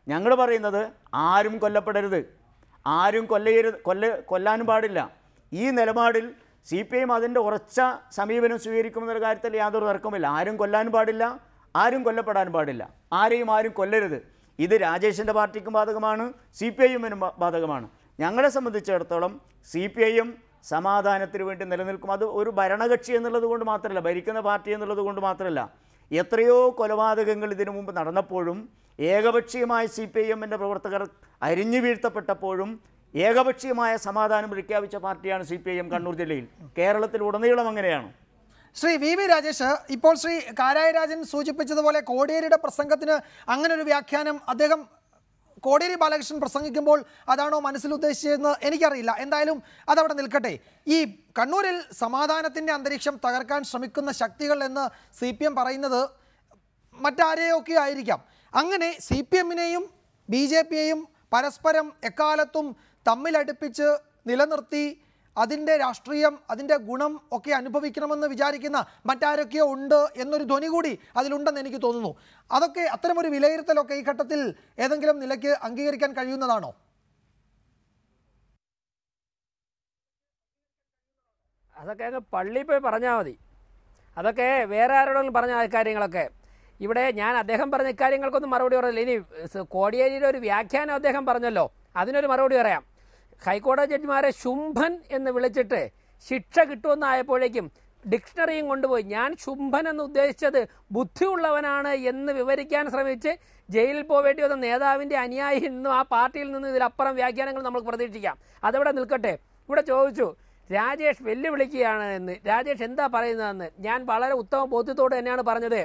ഞങ്ങൾ പറയുന്നത് ആരും കൊല്ലപ്പെടരുത്, ആരും കൊല്ലാനും പാടില്ല. ഈ നിലപാടിൽ CPM അതിൻ്റെ ഉറച്ച സമീപനം സ്വീകരിക്കുമെന്നുള്ള കാര്യത്തിൽ യാതൊരു തർക്കമില്ല. ആരും കൊല്ലാനും പാടില്ല, ആരും കൊല്ലപ്പെടാനും പാടില്ല, ആരും കൊല്ലരുത്. ഇത് രാജേഷിൻ്റെ പാർട്ടിക്കും ബാധകമാണ്, CPIM-നും ബാധകമാണ്. ഞങ്ങളെ സംബന്ധിച്ചിടത്തോളം CPIM സമാധാനത്തിന് വേണ്ടി നിലനിൽക്കും. അത് ഒരു ഭരണകക്ഷി എന്നുള്ളത് കൊണ്ട് മാത്രമല്ല, ഭരിക്കുന്ന പാർട്ടി എന്നുള്ളത് കൊണ്ട് മാത്രമല്ല. എത്രയോ കൊലപാതകങ്ങൾ ഇതിനു മുമ്പ് നടന്നപ്പോഴും ഏകപക്ഷീയമായ CPIM-ൻ്റെ പ്രവർത്തകർ അരിഞ്ഞു വീഴ്ത്തപ്പെട്ടപ്പോഴും ഏകപക്ഷീയമായ സമാധാനം പ്രഖ്യാപിച്ച പാർട്ടിയാണ് CPIM കണ്ണൂർ ജില്ലയിൽ. കേരളത്തിലുടനീളം അങ്ങനെയാണ്. ശ്രീ VV രാജേഷ്, ഇപ്പോൾ ശ്രീ കാരായ രാജൻ സൂചിപ്പിച്ചതുപോലെ കോടിയേരിയുടെ പ്രസംഗത്തിന് അങ്ങനെ ഒരു വ്യാഖ്യാനം അദ്ദേഹം കോടിയേരി ബാലകൃഷ്ണൻ പ്രസംഗിക്കുമ്പോൾ അതാണോ മനസ്സിൽ ഉദ്ദേശിച്ചതെന്ന് എനിക്കറിയില്ല. എന്തായാലും അതവിടെ നിൽക്കട്ടെ. ഈ കണ്ണൂരിൽ സമാധാനത്തിൻ്റെ അന്തരീക്ഷം തകർക്കാൻ ശ്രമിക്കുന്ന ശക്തികൾ എന്ന് CPM പറയുന്നത് മറ്റാരെയൊക്കെ ആയിരിക്കാം. അങ്ങനെ CPM-നെയും BJP-യെയും പരസ്പരം എക്കാലത്തും തമ്മിലടുപ്പിച്ച് നിലനിർത്തി അതിൻ്റെ രാഷ്ട്രീയം, അതിൻ്റെ ഗുണം ഒക്കെ അനുഭവിക്കണമെന്ന് വിചാരിക്കുന്ന മറ്റാരൊക്കെയോ ഉണ്ട് എന്നൊരു ധ്വനി കൂടി അതിലുണ്ടെന്ന് എനിക്ക് തോന്നുന്നു. അതൊക്കെ അത്തരമൊരു വിലയിരുത്തലൊക്കെ ഈ ഘട്ടത്തിൽ ഏതെങ്കിലും നിലയ്ക്ക് അംഗീകരിക്കാൻ കഴിയുന്നതാണോ? അതൊക്കെ അങ്ങ് പള്ളിയിൽ പോയി പറഞ്ഞാൽ മതി. അതൊക്കെ വേറെ ആരോടെങ്കിലും പറഞ്ഞ കാര്യങ്ങളൊക്കെ. ഇവിടെ ഞാൻ അദ്ദേഹം പറഞ്ഞ ഇക്കാര്യങ്ങൾക്കൊന്നും മറുപടി പറയില്ല. ഇനി കോടിയേരിയുടെ ഒരു വ്യാഖ്യാനം അദ്ദേഹം പറഞ്ഞല്ലോ, അതിനൊരു മറുപടി പറയാം. ഹൈക്കോടതി ജഡ്ജിമാരെ ശുംഭൻ എന്ന് വിളിച്ചിട്ട് ശിക്ഷ കിട്ടുമെന്നായപ്പോഴേക്കും ഡിക്ഷണറിയും കൊണ്ടുപോയി ഞാൻ ശുംഭൻ എന്ന് ഉദ്ദേശിച്ചത് ബുദ്ധിയുള്ളവനാണ് എന്ന് വിവരിക്കാൻ ശ്രമിച്ച് ജയിലിൽ പോവേണ്ടി വന്ന നേതാവിൻ്റെ അനുയായി നിന്നും ആ പാർട്ടിയിൽ നിന്നും ഇതിലപ്പുറം വ്യാഖ്യാനങ്ങൾ നമുക്ക് പ്രതീക്ഷിക്കാം. അതവിടെ നിൽക്കട്ടെ. ഇവിടെ ചോദിച്ചു രാജേഷ് വെല്ലുവിളിക്കുകയാണ് എന്ന്. രാജേഷ് എന്താ പറയുന്നതെന്ന് ഞാൻ വളരെ ഉത്തമ ബോധ്യത്തോട് തന്നെയാണ് പറഞ്ഞത്.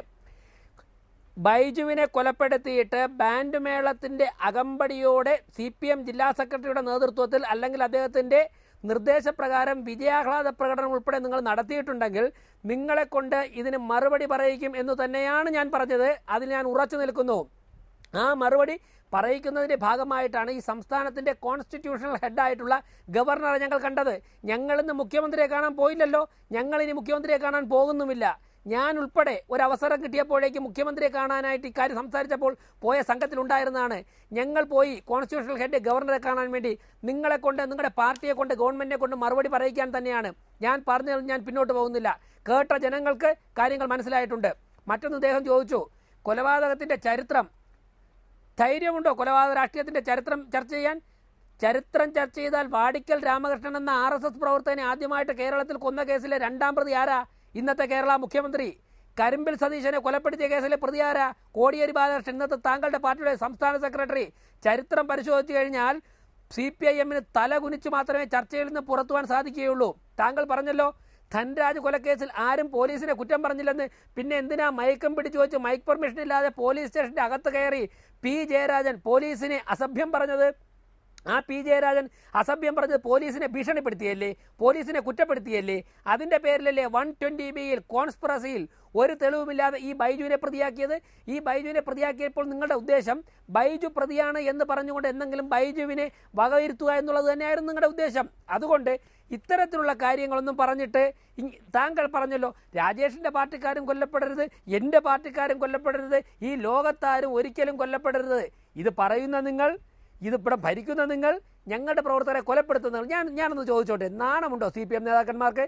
ബൈജുവിനെ കൊലപ്പെടുത്തിയിട്ട് ബാൻഡ് മേളത്തിൻ്റെ അകമ്പടിയോടെ CPM ജില്ലാ സെക്രട്ടറിയുടെ നേതൃത്വത്തിൽ അല്ലെങ്കിൽ അദ്ദേഹത്തിൻ്റെ നിർദ്ദേശപ്രകാരം വിജയാഹ്ലാദ പ്രകടനം ഉൾപ്പെടെ നിങ്ങൾ നടത്തിയിട്ടുണ്ടെങ്കിൽ നിങ്ങളെ കൊണ്ട് ഇതിന് മറുപടി പറയിക്കും എന്ന് തന്നെയാണ് ഞാൻ പറഞ്ഞത്. അതിൽ ഞാൻ ഉറച്ചു നിൽക്കുന്നു. ആ മറുപടി പറയിക്കുന്നതിൻ്റെ ഭാഗമായിട്ടാണ് ഈ സംസ്ഥാനത്തിൻ്റെ കോൺസ്റ്റിറ്റ്യൂഷണൽ ഹെഡായിട്ടുള്ള ഗവർണറെ ഞങ്ങൾ കണ്ടത്. ഞങ്ങളിന്ന് മുഖ്യമന്ത്രിയെ കാണാൻ പോയില്ലല്ലോ, ഞങ്ങളിനി മുഖ്യമന്ത്രിയെ കാണാൻ പോകുന്നുമില്ല. ഞാൻ ഉൾപ്പെടെ ഒരവസരം കിട്ടിയപ്പോഴേക്ക് മുഖ്യമന്ത്രിയെ കാണാനായിട്ട് ഇക്കാര്യം സംസാരിച്ചപ്പോൾ പോയ സംഘത്തിലുണ്ടായിരുന്നതാണ്. ഞങ്ങൾ പോയി കോൺസ്റ്റിറ്റ്യൂഷണൽ ഹെഡ് ഗവർണറെ കാണാൻ വേണ്ടി. നിങ്ങളെ കൊണ്ട്, നിങ്ങളുടെ പാർട്ടിയെ കൊണ്ട്, ഗവൺമെൻറ്റിനെ കൊണ്ട് മറുപടി പറയിക്കാൻ തന്നെയാണ്. ഞാൻ പറഞ്ഞതിൽ ഞാൻ പിന്നോട്ട് പോകുന്നില്ല. കേട്ട ജനങ്ങൾക്ക് കാര്യങ്ങൾ മനസ്സിലായിട്ടുണ്ട്. മറ്റൊന്ന് അദ്ദേഹം ചോദിച്ചു, കൊലപാതകത്തിൻ്റെ ചരിത്രം ധൈര്യമുണ്ടോ കൊലപാതക രാഷ്ട്രീയത്തിൻ്റെ ചരിത്രം ചർച്ച ചെയ്യാൻ? ചരിത്രം ചർച്ച ചെയ്താൽ വാടിക്കൽ രാമകൃഷ്ണൻ എന്ന RSS പ്രവർത്തകനെ ആദ്യമായിട്ട് കേരളത്തിൽ കൊന്ന കേസിലെ 2ാം പ്രതി ആരാ? ഇന്നത്തെ കേരള മുഖ്യമന്ത്രി. കരിമ്പിൽ സതീശനെ കൊലപ്പെടുത്തിയ കേസിലെ പ്രതി ആരാ? കോടിയേരി ബാലകൃഷ്ണൻ, ഇന്നത്തെ താങ്കളുടെ പാർട്ടിയുടെ സംസ്ഥാന സെക്രട്ടറി. ചരിത്രം പരിശോധിച്ചു കഴിഞ്ഞാൽ CPIM-ന് തല കുനിച്ച് മാത്രമേ ചർച്ചയിൽ നിന്ന് പുറത്തുവാൻ സാധിക്കുകയുള്ളൂ. താങ്കൾ പറഞ്ഞല്ലോ ധൻരാജ് കൊലക്കേസിൽ ആരും പോലീസിനെ കുറ്റം പറഞ്ഞില്ലെന്ന്. പിന്നെ എന്തിനാ മയക്കം പിടിച്ചു വെച്ച് മൈക്ക് പെർമിഷൻ ഇല്ലാതെ പോലീസ് സ്റ്റേഷൻ്റെ അകത്ത് കയറി P. ജയരാജൻ പോലീസിനെ അസഭ്യം പറഞ്ഞത്? ആ P. ജയരാജൻ അസഭ്യം പറഞ്ഞത് പോലീസിനെ ഭീഷണിപ്പെടുത്തിയല്ലേ, പോലീസിനെ കുറ്റപ്പെടുത്തിയല്ലേ? അതിൻ്റെ പേരിലല്ലേ 120B-യിൽ കോൺസ്പിറസിയിൽ ഒരു തെളിവുമില്ലാതെ ഈ ബൈജുവിനെ പ്രതിയാക്കിയത്? ഈ ബൈജുവിനെ പ്രതിയാക്കിയപ്പോൾ നിങ്ങളുടെ ഉദ്ദേശം ബൈജു പ്രതിയാണ് എന്ന് പറഞ്ഞുകൊണ്ട് എന്തെങ്കിലും ബൈജുവിനെ വകവരുത്തുക എന്നുള്ളത് തന്നെയായിരുന്നു നിങ്ങളുടെ ഉദ്ദേശം. അതുകൊണ്ട് ഇത്തരത്തിലുള്ള കാര്യങ്ങളൊന്നും പറഞ്ഞിട്ട് താങ്കൾ പറഞ്ഞല്ലോ രാജേഷിൻ്റെ പാർട്ടിക്കാരും കൊല്ലപ്പെടരുത്, എൻ്റെ പാർട്ടിക്കാരും കൊല്ലപ്പെടരുത്, ഈ ലോകത്താരും ഒരിക്കലും കൊല്ലപ്പെടരുത്. ഇത് പറയുന്ന നിങ്ങൾ, ഇതിവിടെ ഭരിക്കുന്ന നിങ്ങൾ, ഞങ്ങളുടെ പ്രവർത്തകരെ കൊലപ്പെടുത്തുന്നവർ. ഞാനൊന്ന് ചോദിച്ചോട്ടെ, നാണമുണ്ടോ CPM നേതാക്കന്മാർക്ക്?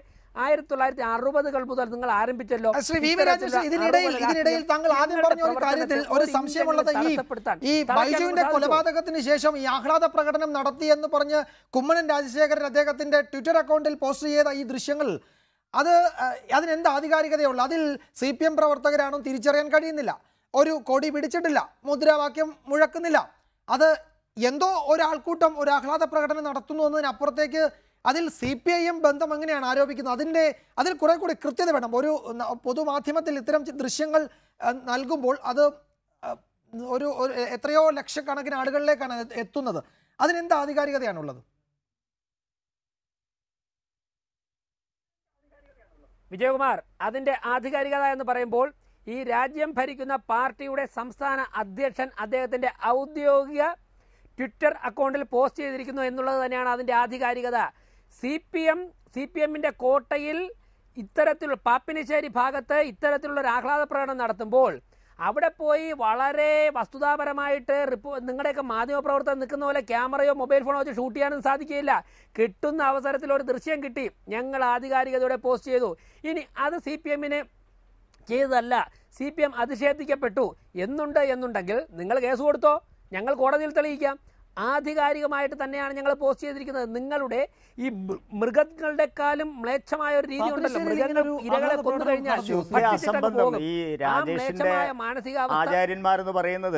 1960-കൾ മുതൽ നിങ്ങൾ ആരംഭിച്ചല്ലോ. ശ്രീ VV രാജേഷ്, ഇതിനിടയിൽ താങ്കൾ ആദ്യം പറഞ്ഞ ഒരു കാര്യത്തിൽ ഒരു സംശയമുള്ളത്, ഈ ബൈജുവിന്റെ കൊലപാതകത്തിന് ശേഷം ഈ ആഹ്ലാദ പ്രകടനം നടത്തി എന്ന് പറഞ്ഞ് കുമ്മനം രാജശേഖരൻ അദ്ദേഹത്തിന്റെ ട്വിറ്റർ അക്കൗണ്ടിൽ പോസ്റ്റ് ചെയ്ത ഈ ദൃശ്യങ്ങൾ, അതിനെന്ത് ആധികാരികതയുള്ള? അതിൽ CPM പ്രവർത്തകരാണോ തിരിച്ചറിയാൻ കഴിയുന്നില്ല. ഒരു കൊടി പിടിച്ചിട്ടില്ല, മുദ്രാവാക്യം മുഴക്കുന്നില്ല. അത് എന്തോ ഒരാൾക്കൂട്ടം ഒരു ആഹ്ലാദ പ്രകടനം നടത്തുന്നു എന്നതിനപ്പുറത്തേക്ക് അതിൽ CPIM ബന്ധം എങ്ങനെയാണ് ആരോപിക്കുന്നത്? അതിൽ കുറെ കൂടി കൃത്യത വേണം. ഒരു പൊതുമാധ്യമത്തിൽ ഇത്തരം ദൃശ്യങ്ങൾ നൽകുമ്പോൾ അത് ഒരു എത്രയോ ലക്ഷക്കണക്കിന് ആളുകളിലേക്കാണ് എത്തുന്നത്. അതിനെന്ത് ആധികാരികതയാണുള്ളത്? വിജയകുമാർ, അതിൻ്റെ ആധികാരികത എന്ന് പറയുമ്പോൾ ഈ രാജ്യം ഭരിക്കുന്ന പാർട്ടിയുടെ സംസ്ഥാന അധ്യക്ഷൻ അദ്ദേഹത്തിൻ്റെ ഔദ്യോഗിക ട്വിറ്റർ അക്കൗണ്ടിൽ പോസ്റ്റ് ചെയ്തിരിക്കുന്നു എന്നുള്ളത് തന്നെയാണ് അതിൻ്റെ ആധികാരികത. CPM-ന്റെ കോട്ടയിൽ ഇത്തരത്തിലുള്ള പാപ്പിനിശ്ശേരി ഭാഗത്ത് ഇത്തരത്തിലുള്ള ഒരു ആഹ്ലാദ പ്രകടനം നടത്തുമ്പോൾ അവിടെ പോയി വളരെ വസ്തുതാപരമായിട്ട് നിങ്ങളുടെയൊക്കെ മാധ്യമപ്രവർത്തകർ നിൽക്കുന്ന പോലെ ക്യാമറയോ മൊബൈൽ ഫോണോ വെച്ച് ഷൂട്ട് ചെയ്യാനും സാധിക്കുകയില്ല. കിട്ടുന്ന അവസരത്തിൽ ഒരു ദൃശ്യം കിട്ടി, ഞങ്ങൾ ആധികാരികതയോടെ പോസ്റ്റ് ചെയ്തു. ഇനി അത് CPM-ന് ചെയ്തതല്ല, CPM അധിക്ഷേപിക്കപ്പെട്ടു എന്നുണ്ടെങ്കിൽ നിങ്ങൾ കേസ് കൊടുത്തോ, ഞങ്ങൾ കോടതിയിൽ തെളിയിക്കാം. ആധികാരികമായിട്ട് തന്നെയാണ് ഞങ്ങൾ പോസ്റ്റ് ചെയ്തിരിക്കുന്നത്. നിങ്ങളുടെ ഈ മൃഗങ്ങളുടെക്കാളും മ്ലേച്ഛമായ ഒരു രീതി ഉണ്ടല്ലോ, മൃഗങ്ങൾ ഇരകളെ കൊന്നു കഴിഞ്ഞാൽ ആചാര്യന്മാരെന്ന് പറയുന്നത്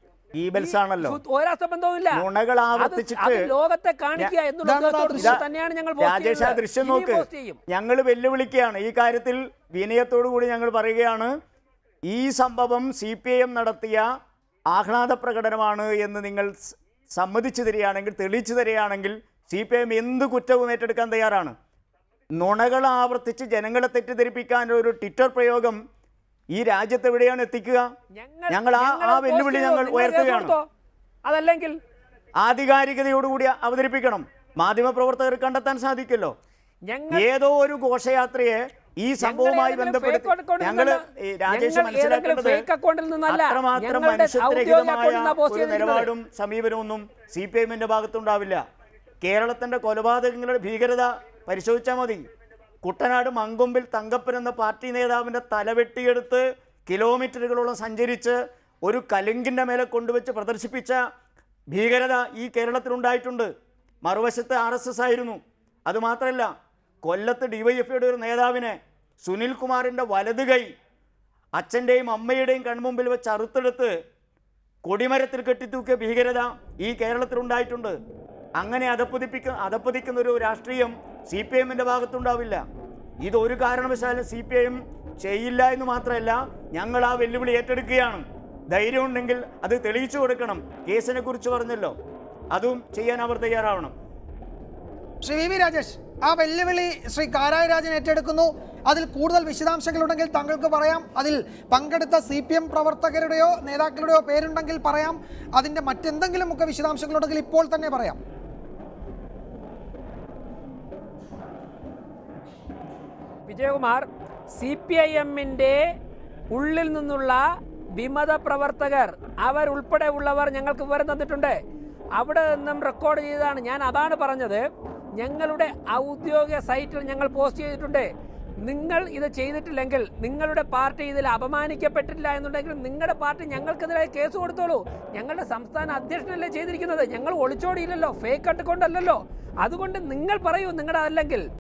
ലോകത്തെ കാണിക്കുക എന്നുള്ളത് തന്നെയാണ് ഞങ്ങൾ രാജേഷ്. ആ ദൃശ്യം നോക്ക്, ഞങ്ങൾ വെല്ലുവിളിക്കുകയാണ് ഈ കാര്യത്തിൽ. വിനയത്തോടു കൂടി ഞങ്ങൾ പറയുകയാണ്, ഈ സംഭവം CPIM നടത്തിയ ആഹ്ലാദ പ്രകടനമാണ് എന്ന് നിങ്ങൾ സമ്മതിച്ചു തരികയാണെങ്കിൽ, തെളിയിച്ചു തരികയാണെങ്കിൽ CPIM എന്ത് കുറ്റവും ഏറ്റെടുക്കാൻ തയ്യാറാണ്. നുണകൾ ആവർത്തിച്ച് ജനങ്ങളെ തെറ്റിദ്ധരിപ്പിക്കാൻ ഒരു ട്വിറ്റർ പ്രയോഗം ഈ രാജ്യത്ത് എവിടെയാണ് എത്തിക്കുക? ഞങ്ങൾ ആ വെല്ലുവിളി ഞങ്ങൾ ഉയർത്തുകയാണ്. അതല്ലെങ്കിൽ ആധികാരികതയോടുകൂടി അവതരിപ്പിക്കണം. മാധ്യമപ്രവർത്തകർ കണ്ടെത്താൻ സാധിക്കുമല്ലോ. ഏതോ ഒരു ഘോഷയാത്രയെ ഈ സംഭവവുമായി ബന്ധപ്പെട്ട് ഞങ്ങൾ രാജേഷ് മനസ്സിലാക്കേണ്ടത് അത്രമാത്രം മനുഷ്യത്വരഹിതമായ ഒരു നിലപാടും സമീപനമൊന്നും CPIM-ന്റെ ഭാഗത്തുണ്ടാവില്ല. കേരളത്തിന്റെ കൊലപാതകങ്ങളുടെ ഭീകരത പരിശോധിച്ചാൽ മതി. കുട്ടനാട് മങ്കൊമ്പിൽ തങ്കപ്പൻ എന്ന പാർട്ടി നേതാവിന്റെ തല വെട്ടിയെടുത്ത് കിലോമീറ്ററുകളോളം സഞ്ചരിച്ച് ഒരു കലുങ്കിന്റെ മേലെ കൊണ്ടുവച്ച് പ്രദർശിപ്പിച്ച ഭീകരത ഈ കേരളത്തിലുണ്ടായിട്ടുണ്ട്. മറുവശത്ത് RSS ആയിരുന്നു. അതുമാത്രമല്ല, കൊല്ലത്ത് DYFIയുടെ ഒരു നേതാവിനെ സുനിൽ കുമാറിൻ്റെ വലത് കൈ അച്ഛൻ്റെയും അമ്മയുടെയും കൺമുമ്പിൽ വെച്ച് അറുത്തെടുത്ത് കൊടിമരത്തിൽ കെട്ടിത്തൂക്കിയ ഭീകരത ഈ കേരളത്തിലുണ്ടായിട്ടുണ്ട്. അങ്ങനെ അധപ്പതിക്കുന്ന ഒരു രാഷ്ട്രീയം CPIM-ന്റെ ഭാഗത്തുണ്ടാവില്ല. ഇതൊരു കാരണവശാലും CPIM ചെയ്യില്ല എന്ന് മാത്രമല്ല, ഞങ്ങൾ ആ വെല്ലുവിളി ഏറ്റെടുക്കുകയാണ്. ധൈര്യമുണ്ടെങ്കിൽ അത് തെളിയിച്ചു കൊടുക്കണം. കേസിനെ കുറിച്ച് പറഞ്ഞല്ലോ, അതും ചെയ്യാൻ അവർ തയ്യാറാവണം. ശ്രീ VV രാജേഷ്, ആ വെല്ലുവിളി ശ്രീ കാരായ രാജൻ ഏറ്റെടുക്കുന്നു. അതിൽ കൂടുതൽ വിശദാംശങ്ങളുണ്ടെങ്കിൽ താങ്കൾക്ക് പറയാം. അതിൽ പങ്കെടുത്ത CPM പ്രവർത്തകരുടെയോ നേതാക്കളുടെയോ പേരുണ്ടെങ്കിൽ പറയാം. അതിൻ്റെ മറ്റെന്തെങ്കിലും ഒക്കെ വിശദാംശങ്ങളുണ്ടെങ്കിൽ ഇപ്പോൾ തന്നെ പറയാം. വിജയകുമാർ, CPIM-ന്റെ ഉള്ളിൽ നിന്നുള്ള വിമത പ്രവർത്തകർ അവരുൾപ്പെടെ ഉള്ളവർ ഞങ്ങൾക്ക് വിവരം തന്നിട്ടുണ്ട്. അവിടെ നിന്നും റെക്കോർഡ് ചെയ്തതാണ്. ഞാൻ അതാണ് പറഞ്ഞത്, ഞങ്ങളുടെ ഔദ്യോഗിക സൈറ്റിൽ ഞങ്ങൾ പോസ്റ്റ് ചെയ്തിട്ടുണ്ട്. നിങ്ങൾ ഇത് ചെയ്തിട്ടില്ലെങ്കിൽ, നിങ്ങളുടെ പാർട്ടി ഇതിൽ അപമാനിക്കപ്പെട്ടില്ല എന്നുണ്ടെങ്കിൽ നിങ്ങളുടെ പാർട്ടി ഞങ്ങൾക്കെതിരെ കേസ് കൊടുത്തോളൂ. ഞങ്ങളുടെ സംസ്ഥാന അധ്യക്ഷനല്ലേ ചെയ്തിരിക്കുന്നത്. ഞങ്ങൾ ഒളിച്ചോടിയില്ലല്ലോ, ഫേക്ക് ഇട്ടുകൊണ്ടല്ലോ. അതുകൊണ്ട് നിങ്ങൾ പറയൂ നിങ്ങളുടെ അല്ലെങ്കിൽ